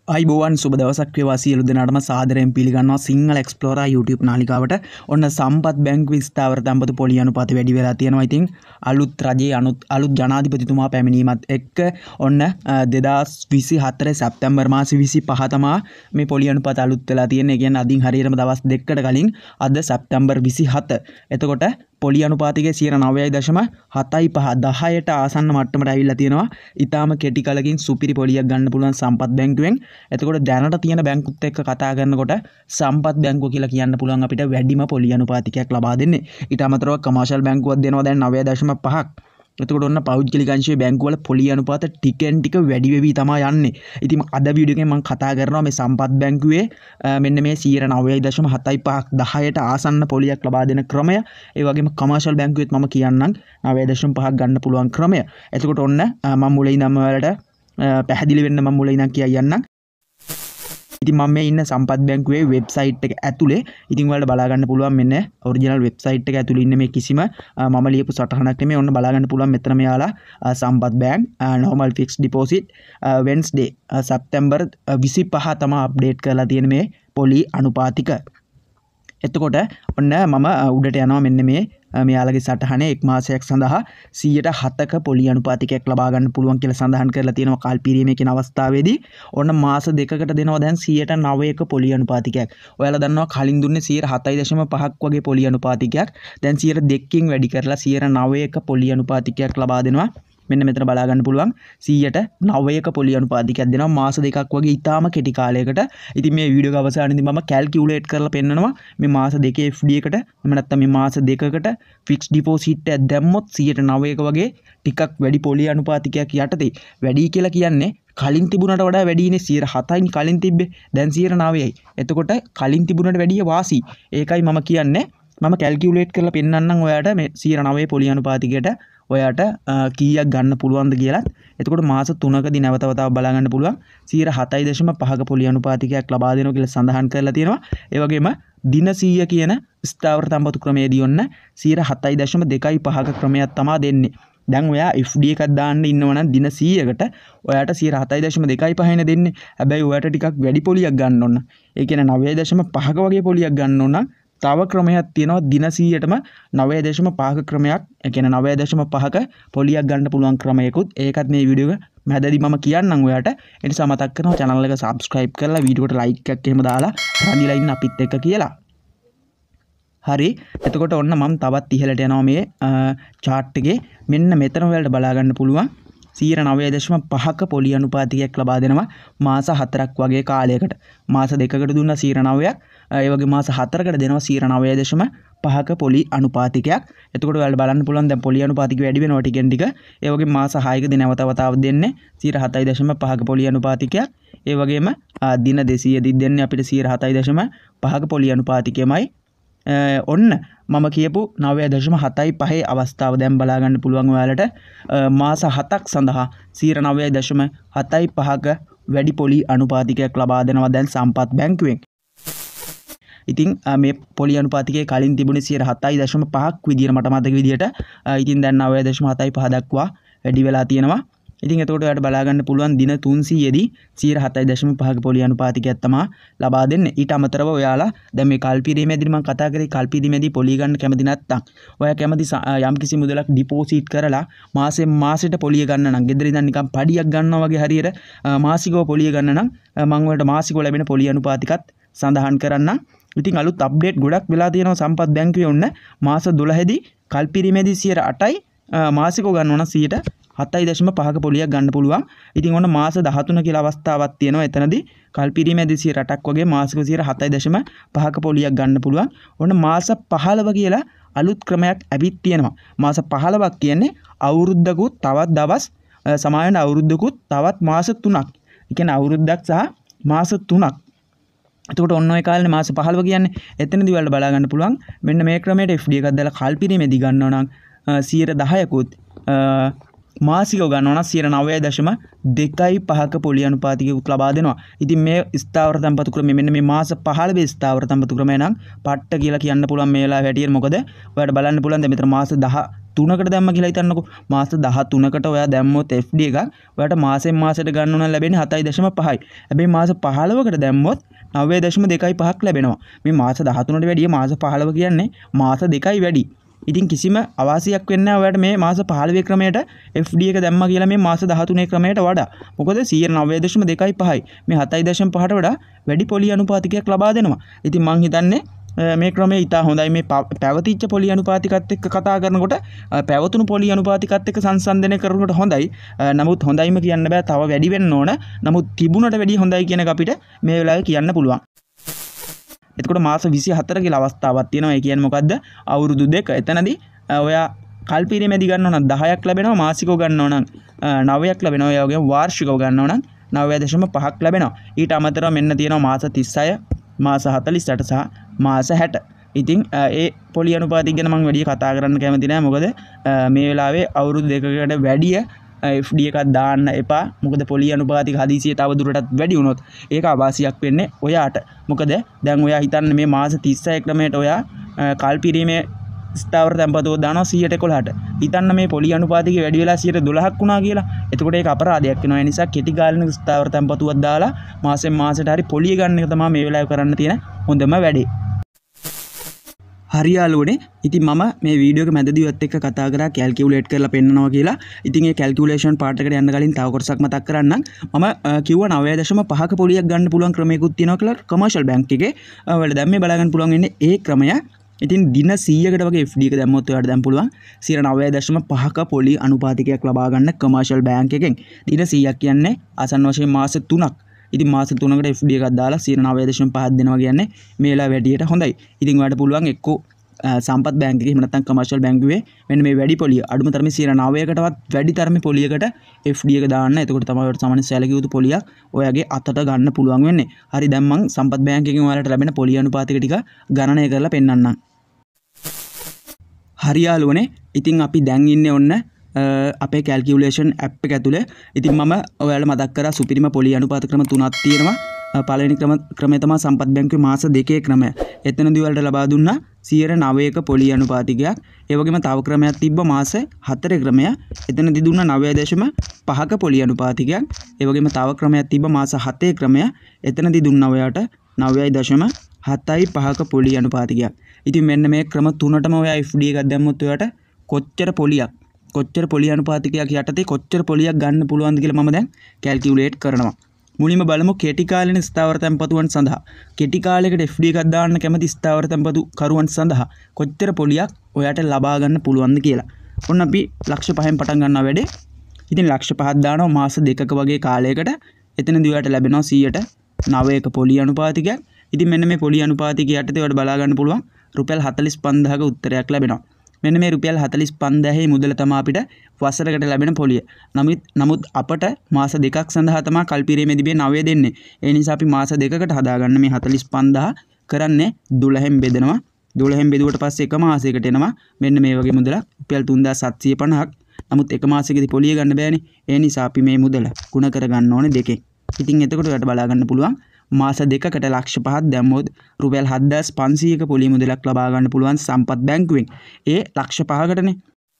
අයිබෝවන් සුබ දවසක් වේවා සියලු දෙනාටම සාදරයෙන් පිළිගන්නවා සිංහල එක්ස්ප්ලෝරා YouTube නාලිකාවට. ඔන්න සම්පත් බැංකුවේ ස්ථාවර තැන්පතු පොලි අනුපාත වැඩි වෙලා තියෙනවා. ඉතින් අලුත් රජයේ අලුත් ජනාධිපතිතුමා පැමිණීමත් එක්ක ඔන්න 2024 සැප්තැම්බර් මාසේ 25 තමා මේ පොලි අනුපාත අලුත් වෙලා තියෙන්නේ. ඒ කියන්නේ අදින් හරියටම දවස් දෙකකට කලින් අද සැප්තැම්බර් 27. එතකොට පොලි අනුපාතිකයේ 9.75 10ට ආසන්න මට්ටමට ඇවිල්ලා තියෙනවා. ඊටාම කෙටි කාලෙකින් සුපිරි පොලියක් ගන්න පුළුවන් සම්පත් බැංකුවෙන්. එතකොට දැනට තියෙන බැංකුත් එක්ක කතා කරනකොට සම්පත් බැංකුව කියලා කියන්න පුළුවන් අපිට වැඩිම පොලි අනුපාතිකයක් ලබා දෙන්නේ. ඊට අමතරව කමර්ෂල් බැංකුවක් දෙනවා දැන් 9.5ක්. එතකොට ඔන්න පෞද්ගලික අංශයේ බැංකුවල පොලි අනුපාත ටිකෙන් ටික වැඩි වෙවි තමයි යන්නේ. ඉතින් අද වීඩියෝ එකෙන් මම කතා කරනවා මේ සම්පත් බැංකුවේ මෙන්න මේ 9.75 10ට ආසන්න පොලියක් ලබා දෙන ක්‍රමය. ඒ වගේම කමර්ෂල් බැංකුවෙත් මම කියන්නම් 9.5ක් ගන්න පුළුවන් ක්‍රමය. එතකොට ඔන්න මම මුලින් ඉඳන්ම ඔයාලට පැහැදිලි වෙන්න මම මුලින් ඉඳන් කියන්නම්. ඉතින් මම මේ ඉන්න සම්පත් බැංකුවේ වෙබ්සයිට් එක ඇතුලේ ඉතින් ඔයාලට බලා ගන්න පුළුවන් මෙන්න ඔරිජිනල් වෙබ්සයිට් එක ඇතුලේ ඉන්න මේ කිසිම මම ලියපු සටහනක් නෙමෙයි. ඔන්න බලා ගන්න පුළුවන් මෙතන මෙයාලා Sampath bank normal fixed deposit Wednesday සැප්තැම්බර් 25 තමයි අප්ඩේට් කරලා තියෙන මේ පොලි අනුපාතික. එතකොට ඔන්න මම උඩට යනවා මෙන්න මේ මෙයාලගේ සටහනේ එක් මාසයක් සඳහා 107ක පොලි අනුපාතිකයක් ලබා ගන්න පුළුවන් කියලා සඳහන් කරලා තියෙනවා කාල්පීරීමේ කියන අවස්ථාවේදී. ඔන්න මාස දෙකකට දෙනවා දැන් 109ක පොලි අනුපාතිකයක්. ඔයාලා දන්නවා කලින් දුන්නේ 7.5ක් වගේ පොලි අනුපාතිකයක්. දැන් 102කින් වැඩි කරලා 109ක පොලි අනුපාතිකයක් ලබා දෙනවා. මෙන්න මෙතන බලා ගන්න පුළුවන් 109ක පොලි අනුපාතිකයක් දෙනවා මාස දෙකක් වගේ ඊටාම කෙටි කාලයකට. ඉතින් මේ වීඩියෝ එක අවසානයේදී මම කැල්කියුලේට් කරලා පෙන්නනවා මේ මාස දෙකේ FD එකට එහෙම නැත්නම් මේ මාස දෙකකට ෆික්ස් ඩිපොසිට් එකක් දැම්මොත් 109ක වගේ ටිකක් වැඩි පොලි අනුපාතිකයක් යටතේ වැඩි කියලා කියන්නේ කලින් තිබුණට වඩා වැඩිනේ 107යි කලින් තිබ්බේ දැන් 109යි. එතකොට කලින් තිබුණට වැඩිය වාසි. ඒකයි මම කියන්නේ මම කැල්කියුලේට් කරලා පෙන්නන්නම් ඔයාලට මේ 109 පොලි අනුපාතිකයට ඔයාට කීයක් ගන්න පුළුවන්ද කියලා. එතකොට මාස 3කදී නැවත වතාවක් බලා ගන්න පුළුවන් 7.5ක පොලි අනුපාතිකයක් ලබා දෙනවා කියලා සඳහන් කරලා තියෙනවා. ඒ වගේම දින 100 කියන ස්ථාවර තම්බතු ක්‍රමයේදී ඔන්න 7.25ක ක්‍රමයක් තමයි දෙන්නේ. දැන් ඔයා FD එකක් දාන්න ඉන්නවනම් දින 100කට ඔයාට 7.25යිනේ දෙන්නේ. හැබැයි ඔයාට ටිකක් වැඩි පොලියක් ගන්න ඕන. ඒ කියන්නේ 9.5ක වගේ පොලියක් ගන්න ඕන. තව ක්‍රමයක් තියෙනවා දින 100ටම 9.5ක ක්‍රමයක්. ඒ කියන්නේ 9.5ක පොලියක් ගන්න පුළුවන් ක්‍රමයකුත්. ඒකත් මේ වීඩියෝ එක මැදදී මම කියන්නම් ඔයාට. ඒ නිසා මතක් කරනවා channel එක subscribe කරලා වීඩියෝ එකට like එකක් එහෙම දාලා රැඳිලා ඉන්න අපිත් එක්ක කියලා. හරි. එතකොට ඔන්න මම තවත් ඉහළට යනවා මේ chart එකේ. මෙන්න මෙතන ඔයාලට බලා ගන්න පුළුවන් 9.5ක පොලි අනුපාතිකයක් ලබා දෙනවා මාස 4ක් වගේ කාලයකට. මාස 2කට දුන්නා 9ක්. ඒ වගේ මාස 4කට දෙනවා 9.5ක පොලි අනුපාතිකයක්. එතකොට ඔයාලට බලන්න පුළුවන් දැන් පොලි අනුපාතික වැඩි වෙනවා ටිකෙන් ටික. ඒ වගේ මාස 6කදී නැවත වතාවක් දෙන්නේ 7.5ක පොලි අනුපාතිකයක්. ඒ වගේම දින 200දී දෙන්නේ අපිට 7.5ක පොලි අනුපාතිකයමයි. ඔන්න මම කියපු 9.75 අවස්ථාව දැන් බලා ගන්න පුළුවන් ඔයාලට මාස 7ක් සඳහා 9.75ක වැඩි පොලි අනුපාතිකයක් ලබා දෙනවා දැන් සම්පත් බැංකුවෙන්. ඉතින් මේ පොලි අනුපාතිකයේ කලින් තිබුණේ 7.5ක් විදියට මට මතක විදියට. ඉතින් දැන් 9.75 දක්වා වැඩි වෙලා තියෙනවා. ඉතින් එතකොට ඔයාලට බලා ගන්න පුළුවන් දින 300දී 7.5ක පොලි අනුපාතිකයක් තමයි ලබා දෙන්නේ. ඊට අමතරව ඔයාලා දැන් මේ කල්පීරීමේදී මම කතා කරේ කල්පීරීමේදී පොලි ගන්න කැමති නැත්නම් ඔයා කැමති යම්කිසි මුදලක් ඩිපොසිට් කරලා මාසෙන් මාසෙට පොලිය ගන්න නම් ගෙදර ඉඳන් නිකන් පඩියක් ගන්නවා වගේ හරියට මාසිකව පොලිය ගන්න නම් මම ඔයාලට මාසිකව ලැබෙන පොලි අනුපාතිකත් සඳහන් කරන්න. ඉතින් අලුත් අප්ඩේට් ගොඩක් වෙලා තියෙනවා සම්පත් බැංකුවේ ඔන්න මාස 12දී කල්පීරීමේදී 8යි මාසිකව ගන්න ඕන 7.5ක පොලියක් ගන්න පුළුවන්. ඉතින් ඔන්න මාස 13 කියලා අවස්ථාවක් තියෙනවා. එතනදී කල්පීරීමේදී 8ක් වගේ මාසික 7.5ක පොලියක් ගන්න පුළුවන්. ඔන්න මාස 15 කියලා අලුත් ක්‍රමයක් ඇවිත් තියෙනවා. මාස 15ක් කියන්නේ අවුරුද්දකුත් තවත් දවස් සමාවෙන අවුරුද්දකුත් තවත් මාස 3ක්. ඒ කියන්නේ අවුරුද්දක් සහ මාස 3ක්. එතකොට ඔන්න ඔය කාලේ මාස 15 කියන්නේ එතනදී ඔයාලට බලා ගන්න පුළුවන් මෙන්න මේ ක්‍රමයට FD එකක් දාලා කල්පීරීමේදී ගන්නවා නම් 10%කුත් මාසිකව ගන්නවා නම් 9.25ක පොලි අනුපාතිකයක් ලබා දෙනවා. ඉතින් මේ ස්ථාවර තැන්පතු ක්‍රමය මෙන්න මේ මාස 15 ස්ථාවර තැන්පතු ක්‍රමය නම් පට්ට කියලා කියන්න පුළුවන් මේ වෙලාවේ හැටියට. මොකද ඔයාලට බලන්න පුළුවන් දැන් මෙතන මාස 13කට දැම්ම කියලා හිතන්නකෝ. මාස 13කට ඔයා දැම්මොත් FD එකක් ඔයාලට මාසෙන් මාසෙට ගන්න උනන් ලැබෙන්නේ 7.5යි. හැබැයි මාස 15කට දැම්මොත් 9.25ක් ලැබෙනවා. මේ මාස 13ට වැඩිය මාස 15 කියන්නේ මාස 2යි වැඩි. ඉතින් කිසිම අවාසියක් වෙන්නේ නැහැ ඔයාලට මේ මාස 15 ක්‍රමයට FD එක දැම්මා කියලා මේ මාස 13 ක්‍රමයට වඩා. මොකද 9.25යි මේ 7.5ට වඩා වැඩි පොලි අනුපාතිකයක් ලබා දෙනවා. ඉතින් මං හිතන්නේ මේ ක්‍රමය ඉතා හොඳයි. මේ පැවතිච්ච පොලි අනුපාතිකත් එක්ක කතා කරනකොට පැවතුණු පොලි අනුපාතිකත් එක්ක සංසන්දනය කරනකොට හොඳයි. නමුත් හොඳයිම කියන්න බෑ, තව වැඩි වෙන්න ඕන. නමුත් තිබුණට වැඩි හොඳයි කියන එක අපිට මේ වෙලාවේ කියන්න පුළුවන්. එතකොට මාස 24 කියලා අවස්ථාවක් තියෙනවා. ඒ කියන්නේ මොකද්ද? අවුරුදු දෙක. එතනදී ඔයා කල්පිරීමේදී ගන්නවා නම් 10ක් ලැබෙනවා, මාසිකව ගන්නවා නම් 9ක් ලැබෙනවා. ඒ වගේම වාර්ෂිකව ගන්නවා නම් 9.5ක් ලැබෙනවා. ඊට අමතරව මෙන්න තියෙනවා මාස 36, මාස 48 සහ මාස 60. ඉතින් ඒ පොලි අනුපාතික ගැන මම වැඩි කතා කරන්න කැමති නැහැ. මොකද මේ වෙලාවේ අවුරුදු දෙකකට වැඩිය FD එකක් දාන්න එපා. මොකද පොලි අනුපාතික හදිසියේ තව දුරටත් වැඩි වුණොත් ඒක අවාසියක් වෙන්නේ ඔයාට. මොකද දැන් ඔයා හිතන්න මේ මාස 36 ක්‍රමයට ඔයා කල්පිරීමේ ස්ථාවර තැන්පතුව දානවා 111ට. හිතන්න මේ පොලි අනුපාතිකය වැඩි වෙලා 12ක් වුණා කියලා. එතකොට ඒක අපරාධයක් වෙනවා. ඒ නිසා කෙටි කාලින ස්ථාවර තැන්පතුවක් දාලා මාසෙන් මාසෙට හරි පොලිය ගන්න එක තමයි මේ වෙලාවේ කරන්න තියෙන හොඳම වැඩේ. හරි යාළුවනේ, ඉතින් මම මේ වීඩියෝ එක මැදදී ඔයත් එක්ක කතා කරා කැල්කියුලේට් කරලා පෙන්නනවා කියලා. ඉතින් ඒ කැල්කියුලේෂන් පාර්ට් එකට යන්න කලින් තව කොටසක් මතක් කරන්නම්. මම කිව්වා 9.5ක පොලියක් ගන්න පුළුවන් ක්‍රමයකුත් තියෙනවා කියලා කමර්ෂල් බැංක් එකේ. ඔයාලට දැන් මේ බලා ගන්න පුළුවන් වෙන්නේ ඒ ක්‍රමය. ඉතින් දින 100කට වගේ FD එක දැම්මොත් ඔයාලට දැන් පුළුවන් 9.5ක පොලි අනුපාතිකයක් ලබා ගන්න කමර්ෂල් බැංක් එකෙන්. දින 100ක් කියන්නේ ආසන්න වශයෙන් මාස 3ක්. ඉතින් මාස 3කට FD එකක් දාලා 9.5ක් දෙනවා කියන්නේ මේ වෙලාව වැඩියට හොඳයි. ඉතින් ඔයාලට පුළුවන් එක්කෝ සම්පත් බැංක් එකේ එහෙම නැත්නම් කමර්ෂල් බැංකුවේ මෙන්න මේ වැඩි පොලිය අඩුම තරමේ 9%කටවත් වැඩි තරමේ පොලියකට FD එක දාන්න. එතකොට තමයි ඔයාලට සාමාන්‍ය සැලකිය යුතු පොලියක් ඔයාගේ අතට ගන්න පුළුවන් වෙන්නේ. හරි, දැන් මම සම්පත් බැංක් එකෙන් ඔයාලට ලැබෙන පොලිය අනුපාතික ටික ගණනය කරලා පෙන්නන්නම්. හරි යාළුවනේ, ඉතින් අපි දැන් ඉන්නේ ඔන්න අපේ කැල්කියුලේෂන් ඇප් එක ඇතුලේ. ඉතින් මම ඔයාලට මතක් කරා සුපිරිම පොලි අනුපාත ක්‍රම 3ක් තියෙනවා. පළවෙනි ක්‍රමය තමයි සම්පත් බැංකුවේ මාස 2 ක්‍රමය. එතනදී ඔයාලට ලබා දුන්නා 9%ක පොලි අනුපාතිකයක්. ඒ වගේම තව ක්‍රමයක් තිබ්බ මාස 4 ක්‍රමය. එතනදී දුන්නා 9.5ක පොලි අනුපාතිකයක්. ඒ වගේම තව ක්‍රමයක් තිබ්බ මාස 7 ක්‍රමය. එතනදී දුන්නා ඔයාලට 9.75ක පොලි අනුපාතිකයක්. ඉතින් මෙන්න මේ ක්‍රම තුනටම ඔයා FD එකක් දැම්මොත් ඔයාට කොච්චර පොලි අනුපාතිකයක් යටතේ කොච්චර පොලියක් ගන්න පුළුවන්ද කියලා මම දැන් කැල්කියුලේට් කරනවා. මුලින්ම බලමු කෙටි කාලින ස්ථාවර තැන්පතුවන් සඳහා. කෙටි කාලයකට FD එකක් දාන්න කැමති ස්ථාවර තැන්පතු කරුවන් සඳහා කොච්චර පොලියක් ඔයාට ලබා ගන්න පුළුවන්ද කියලා. ඔන්න අපි ලක්ෂ 5න් පටන් ගන්නවා වැඩේ. ඉතින් ලක්ෂ 5ක් දානවා මාස 2ක වගේ කාලයකට. එතනදී ඔයාට ලැබෙනවා 9%ක පොලි අනුපාතිකයක්. ඉතින් මෙන්න මේ පොලි අනුපාතිකය යටතේ ඔයාලට බලා ගන්න පුළුවන් රුපියල් 45000ක උත්තරයක් ලැබෙනවා. මෙන්න මේ රුපියල් 45000 මුදල තමයි අපිට වසරකට ලැබෙන පොලිය. නමුත් අපට මාස 2ක් සඳහා තමයි කල්පිරීමේදී මේ 9 දෙන්නේ. ඒ නිසා අපි මාස 2කට හදාගන්න මේ 45000 කරන්නේ 12න් බෙදනවා. 12න් බෙදුවට පස්සේ එක මාසයකට එනවා මෙන්න මේ වගේ මුදලක් රුපියල් 3750ක්. නමුත් එක මාසයකදී පොලිය ගන්න බෑනේ. ඒ නිසා අපි මේ මුදල ගුණ කරගන්න ඕනේ දෙකෙන්. ඉතින් එතකොට ඔයාලට බලා ගන්න පුළුවන් මාස 2කට ලක්ෂ 5ක් දැම්මොත් රුපියල් 7500ක පොලි මුදලක් ලබා ගන්න පුළුවන් සම්පත් බැංකුවෙන්. ඒ ලක්ෂ 5කටනේ.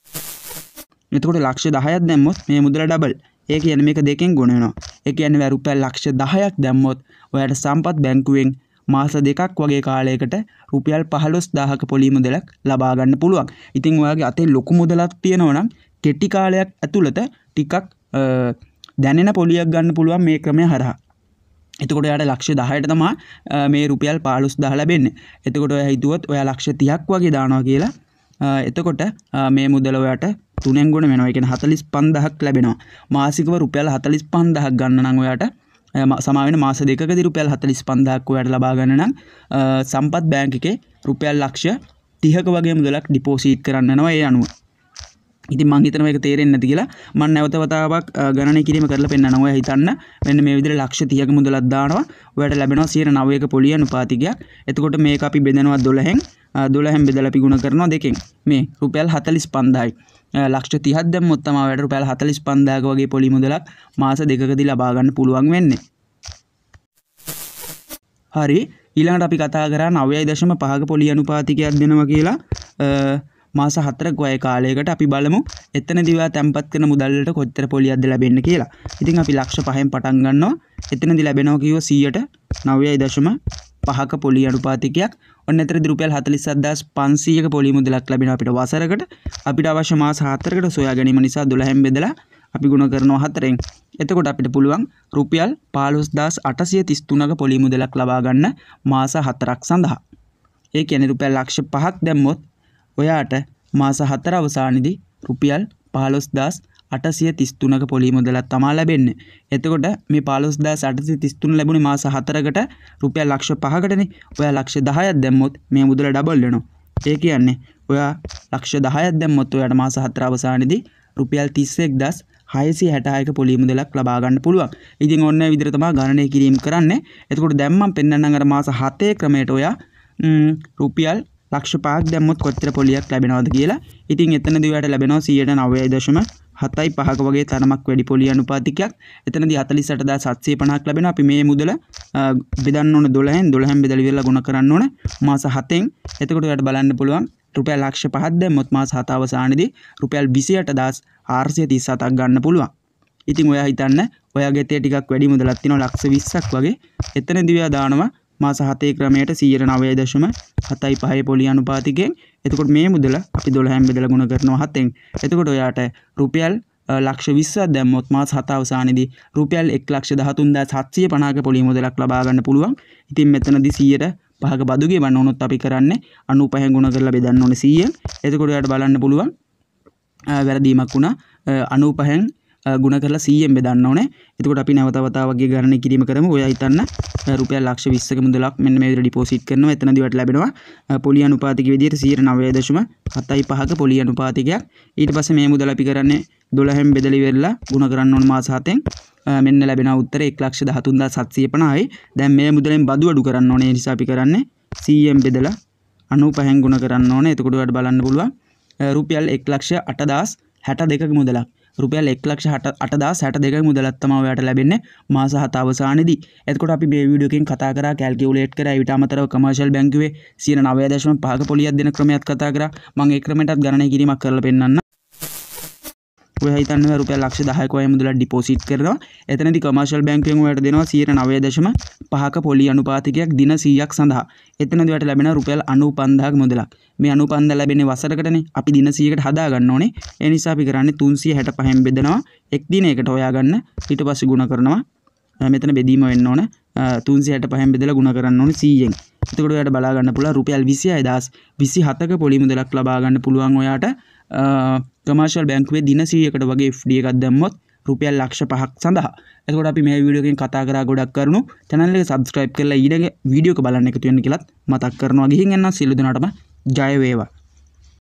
එතකොට ලක්ෂ 10ක් දැම්මොත් මේ මුදල ඩබල්. ඒ කියන්නේ මේක දෙකෙන් ගුණ වෙනවා. ඒ කියන්නේ රුපියල් ලක්ෂ 10ක් දැම්මොත් ඔයාලට සම්පත් බැංකුවෙන් මාස 2ක් වගේ කාලයකට රුපියල් 15000ක පොලි මුදලක් ලබා ගන්න පුළුවන්. ඉතින් ඔයාගේ අතේ ලොකු මුදලක් තියෙනවා නම් කෙටි කාලයක් ඇතුළත ටිකක් දැනෙන පොලියක් ගන්න පුළුවන් මේ ක්‍රමය හරහා. එතකොට ඔයාට ලක්ෂ 10ට තමයි මේ රුපියල් 15000 ලැබෙන්නේ. එතකොට ඔයා හිතුවොත් ඔයා ලක්ෂ 30ක් වගේ දානවා කියලා. එතකොට මේ මුදල ඔයාට 3න් ගුණ වෙනවා. ඒ කියන්නේ 45000ක් ලැබෙනවා. මාසිකව රුපියල් 45000ක් ගන්න නම් ඔයාට සමා වෙන මාස 2කදී රුපියල් 45000ක් ඔයාට ලබා ගන්න නම් සම්පත් බැංක් එකේ රුපියල් ලක්ෂ 30ක වගේ මුදලක් ඩිපොසිට් කරන්න වෙනවා ඒ අනුව. ඉතින් මම හිතනවා මේක තේරෙන්නේ නැති කියලා. මම නැවත වතාවක් ගණනය කිරීම කරලා පෙන්නනවා. ඔයා හිතන්න මෙන්න මේ විදිහට ලක්ෂ 30ක මුදලක් දානවා. ඔයාට ලැබෙනවා 9%ක පොලි අනුපාතිකයක්. එතකොට මේක අපි බෙදනවා 12න්. 12න් බෙදලා අපි ගුණ කරනවා දෙකෙන්. මේ රුපියල් 45000යි. ලක්ෂ 30ක් දැම්මොත් තමයි ඔයාලට රුපියල් 45000ක වගේ පොලි මුදලක් මාස දෙකකදී ලබා ගන්න පුළුවන් වෙන්නේ. හරි ඊළඟට අපි කතා කරා 9.5ක පොලි අනුපාතිකයක් දෙනවා කියලා මාස 4ක වගේ කාලයකට අපි බලමු එතනදී ඔයා තැම්පත් කරන මුදල් වලට කොච්චර පොලියක්ද ලැබෙන්නේ කියලා. ඉතින් අපි ලක්ෂ 5න් පටන් ගන්නවා. එතනදී ලැබෙනවා කිව්ව 100ට 9.5ක පොලි අනුපාතිකයක්. ඔන්න එතරම්දී රුපියල් 47500ක පොලි මුදලක් ලැබෙනවා අපිට වසරකට. අපිට අවශ්‍ය මාස 4කට සොයා ගැනීම නිසා 12න් බෙදලා අපි ගුණ කරනවා 4ෙන්. එතකොට අපිට පුළුවන් රුපියල් 15833ක පොලි මුදලක් ලබා ගන්න මාස 4ක් සඳහා. ඒ කියන්නේ රුපියල් ලක්ෂ 5ක් දැම්මොත් ඔයාට මාස 4 අවසානයේදී රුපියල් 15833ක පොලි මුදලක් තමයි ලැබෙන්නේ. එතකොට මේ 15833 ලැබුණේ මාස 4කට රුපියල් ලක්ෂ 5කටනේ. ඔයා ලක්ෂ 10ක් දැම්මොත් මේ මුදල ඩබල් වෙනවා. ඒ කියන්නේ ඔයා ලක්ෂ 10ක් දැම්මොත් ඔයාට මාස 4 අවසානයේදී රුපියල් 31666ක පොලි මුදලක් ලබා ගන්න පුළුවන්. ඉතින් ඔන්න ඒ විදිහට තමයි ගණනය කිරීම කරන්නේ. එතකොට දැන් මම පෙන්නන්නම් අර මාස 7 ක්‍රමයට ඔයා රුපියල් ලක්ෂ 5ක් දැම්මොත් කොච්චර පොලියක් ලැබෙනවද කියලා. ඉතින් එතනදී ඔයාට ලැබෙනවා 9.75ක වගේ තරමක් වැඩි පොලි අනුපාතිකයක්. එතනදී 48750ක් ලැබෙනවා. අපි මේ මුදල බෙදන්න ඕන 12න් බෙදලා ඉවරලා ගුණ කරන්න ඕන මාස 7න්. එතකොට ඔයාට බලන්න පුළුවන් රුපියල් ලක්ෂ 5ක් දැම්මොත් මාස 7 අවසානයේදී රුපියල් 28437ක් ගන්න පුළුවන්. ඉතින් ඔයා හිතන්න ඔයාගේ තේ ටිකක් වැඩි මුදලක් තියෙනවා ලක්ෂ 20ක් වගේ. එතනදී ඔයා දානවා මාස 7 ක්‍රමයට 9.75 පොලි අනුපාතිකයෙන්. එතකොට මේ මුදල අපි 12න් බෙදලා ගුණ කරනවා 7ෙන්. එතකොට ඔයාට රුපියල් ලක්ෂ 20ක් දැම්මොත් මාස 7 අවසානයේදී රුපියල් 113750ක පොලි මුදලක් ලබා ගන්න පුළුවන්. ඉතින් මෙතනදී 100%ක බදු ගෙවන්න ඕනොත් අපි කරන්නේ 95න් ගුණ කරලා බෙදන්න ඕනේ 100න්. එතකොට ඔයාට බලන්න පුළුවන් වැරදීමක් වුණා 95න් ගුණ කරලා 100න් බෙදන්න ඕනේ. එතකොට අපි නැවත වතාවක් ගණනය කිරීම කරමු. ඔයා හිතන්න රුපියල් ලක්ෂ 20ක මුදලක් මෙන්න මේ විදිහට ඩිපොසිට් කරනවා. එතනදී ඔයාට ලැබෙනවා පොලි අනුපාතික විදිහට 9.75ක පොලි අනුපාතිකයක්. ඊට පස්සේ මේ මුදල අපි කරන්නේ 12න් බෙදලා ඉවරලා ගුණ කරන්න ඕන මාස 7ෙන්. මෙන්න ලැබෙන උත්තරේ 113750යි. දැන් මේ මුදලෙන් බදු අඩු කරන්න ඕනේ. ඒ නිසා අපි කරන්නේ 100න් බෙදලා 95න් ගුණ කරන්න ඕනේ. එතකොට ඔයාට බලන්න පුළුවන් රුපියල් 1,80,62ක මුදලක්. රුපියල් 1,80,62ක මුදලක් තමයි ඔයාට ලැබෙන්නේ මාස 7 අවසානයේදී. එතකොට අපි මේ වීඩියෝ එකෙන් කතා කරා කැල්කියුලේට් කරා ඊට අමතරව කමර්ෂල් බැංකුවේ 9.5ක පොලියක් දෙන ක්‍රමයක් කතා කරා. මම ඒ ක්‍රමයටත් ගණනය කිරීමක් කරලා පෙන්නන්න. ඔයා හිතන්නේ රුපියල් ලක්ෂ 10ක වගේ මුදලක් ඩිපොසිට් කරනවා. එතනදී කමර්ෂල් බැංකුවෙන් ඔයාලට දෙනවා 9.5ක පොලි අනුපාතිකයක් දින 100ක් සඳහා. එතනදී ඔයාලට ලැබෙනවා රුපියල් 95000ක මුදලක්. මේ 95000 ලැබෙන්නේ වසරකටනේ. අපි දින 100කට හදා ගන්න ඕනේ. ඒ නිසා අපි කරන්නේ 365න් බෙදනවා එක් දිනයකට හොයාගන්න. ඊට පස්සේ ගුණ කරනවා. මෙතන බෙදීම වෙන්න ඕන 365න් බෙදලා ගුණ කරන්න ඕනේ 100න්. එතකොට ඔයාලට බලා ගන්න පුළුවන් රුපියල් 26027ක පොලි මුදලක් ලබා ගන්න පුළුවන් ඔයාට කමර්ෂල් බැංකුවේ දින 100කට වගේ FD එකක් දැම්මොත් රුපියල් ලක්ෂ 5ක් සඳහා. එතකොට අපි මේ වීඩියෝ එකෙන් කතා කරා ගොඩක් කරුණු. channel එක subscribe කරලා ඊළඟ වීඩියෝ එක බලන්න එකතු වෙන්න කියලාත් මතක් කරනවා. ගිහින් එන්න සියලු දෙනාටම ජය වේවා.